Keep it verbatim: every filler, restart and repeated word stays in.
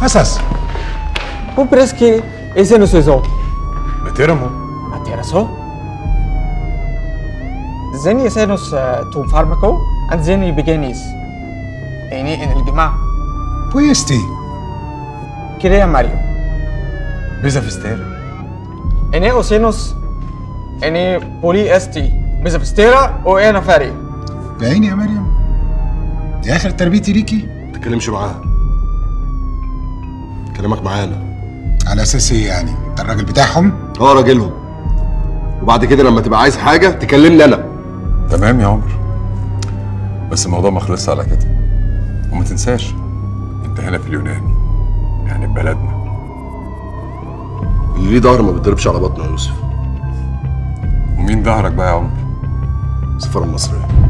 Masas. Vous presque ese no saison. Materamo. Materaso? Zeni esenos tu farmaco and zeni beginis. يعني en الجماعة. Puesti. Quería Mario. Bisa fistera. En oceanos en بولي بيزا فستيرا وانا فاري. باين يا مريم. دي آخر تربيتي ليكي؟ ما تتكلمش معاها. كلامك معانا. على أساس إيه يعني؟ أنت الراجل بتاعهم؟ اه راجلهم. وبعد كده لما تبقى عايز حاجة تكلمني أنا. تمام يا عمر. بس الموضوع ما خلصش على كده. وما تنساش أنت هنا في اليونان. يعني في بلدنا. اللي ليه ظهر ما بيتضربش على بطنه يا يوسف. ومين ظهرك بقى يا عمر؟ السفارة المصرية.